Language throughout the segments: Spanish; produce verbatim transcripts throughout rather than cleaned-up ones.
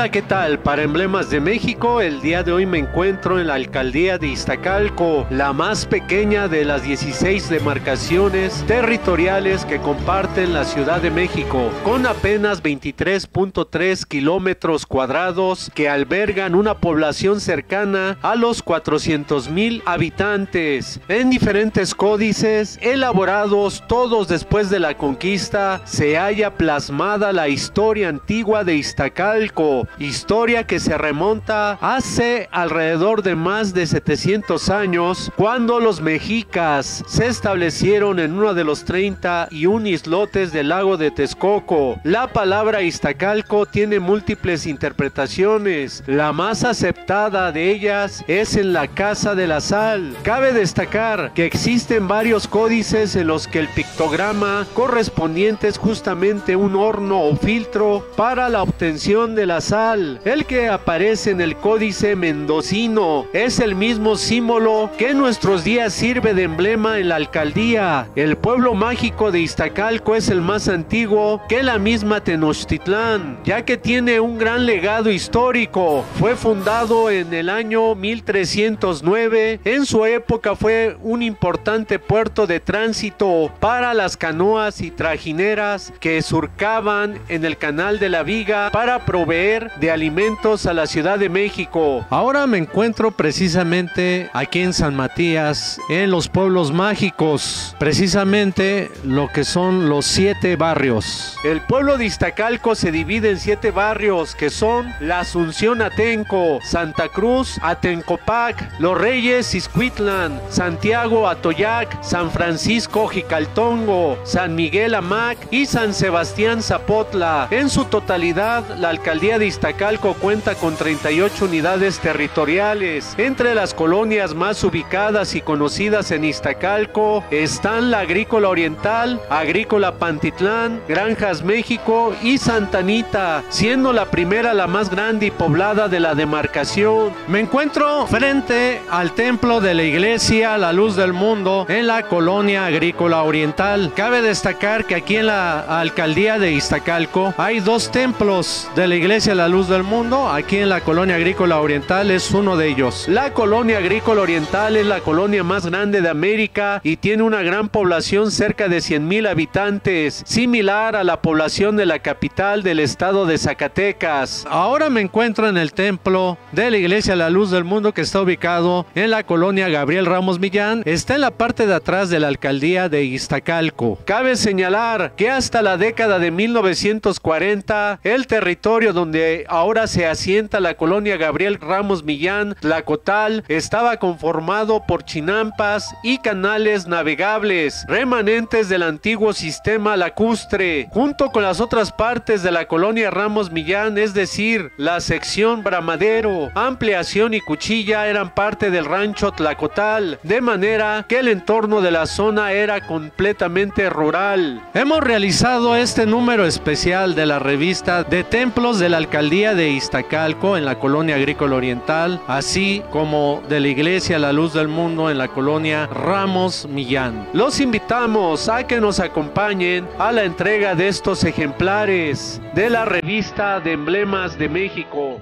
Hola, ¿qué tal? Para Emblemas de México, el día de hoy me encuentro en la alcaldía de Iztacalco, la más pequeña de las dieciséis demarcaciones territoriales que comparten la Ciudad de México, con apenas veintitrés punto tres kilómetros cuadrados que albergan una población cercana a los cuatrocientos mil habitantes. En diferentes códices, elaborados todos después de la conquista, se halla plasmada la historia antigua de Iztacalco, historia que se remonta hace alrededor de más de setecientos años, cuando los mexicas se establecieron en uno de los treinta y un islotes del lago de Texcoco. La palabra Iztacalco tiene múltiples interpretaciones. La más aceptada de ellas es en la Casa de la Sal. Cabe destacar que existen varios códices en los que el pictograma correspondiente es justamente un horno o filtro para la obtención de la sal. El que aparece en el códice mendocino es el mismo símbolo que en nuestros días sirve de emblema en la alcaldía. El pueblo mágico de Iztacalco es el más antiguo que la misma Tenochtitlán, ya que tiene un gran legado histórico. Fue fundado en el año mil trescientos nueve. En su época fue un importante puerto de tránsito para las canoas y trajineras que surcaban en el canal de la Viga para proveer de alimentos a la Ciudad de México. Ahora me encuentro precisamente aquí en San Matías, en los pueblos mágicos, precisamente lo que son los siete barrios. El pueblo de Iztacalco se divide en siete barrios, que son la Asunción Atenco, Santa Cruz Atencopac, Los Reyes Ixcuitlán, Santiago Atoyac, San Francisco Jicaltongo, San Miguel Amac y San Sebastián Zapotla. En su totalidad, la alcaldía de Iztacalco cuenta con treinta y ocho unidades territoriales. Entre las colonias más ubicadas y conocidas en Iztacalco están la Agrícola Oriental, Agrícola Pantitlán, Granjas México y Santa Anita, siendo la primera la más grande y poblada de la demarcación. Me encuentro frente al templo de la iglesia La Luz del Mundo en la colonia Agrícola Oriental. Cabe destacar que aquí en la alcaldía de Iztacalco hay dos templos de la iglesia La Luz del Mundo. Aquí en la colonia Agrícola Oriental es uno de ellos. La colonia Agrícola Oriental es la colonia más grande de América y tiene una gran población, cerca de cien mil habitantes, similar a la población de la capital del estado de Zacatecas. Ahora me encuentro en el templo de la iglesia La Luz del Mundo, que está ubicado en la colonia Gabriel Ramos Millán. Está en la parte de atrás de la alcaldía de Iztacalco. Cabe señalar que hasta la década de mil novecientos cuarenta, el territorio donde ahora se asienta la colonia Gabriel Ramos Millán, Tlacotal, estaba conformado por chinampas y canales navegables, remanentes del antiguo sistema lacustre, junto con las otras partes de la colonia Ramos Millán, es decir, la sección Bramadero, Ampliación y Cuchilla eran parte del rancho Tlacotal, de manera que el entorno de la zona era completamente rural. Hemos realizado este número especial de la revista de templos de la alcaldía de Iztacalco en la colonia Agrícola Oriental, así como de la iglesia La Luz del Mundo en la colonia Ramos Millán. Los invitamos a que nos acompañen a la entrega de estos ejemplares de la revista de Emblemas de México.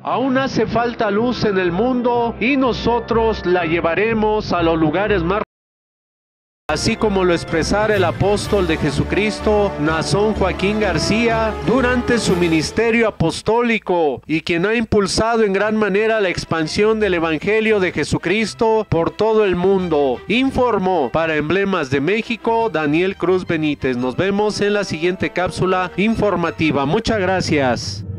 Aún hace falta luz en el mundo y nosotros la llevaremos a los lugares más, así como lo expresara el apóstol de Jesucristo, Nazón Joaquín García, durante su ministerio apostólico, y quien ha impulsado en gran manera la expansión del Evangelio de Jesucristo por todo el mundo. Informó para Emblemas de México, Daniel Cruz Benítez. Nos vemos en la siguiente cápsula informativa. Muchas gracias.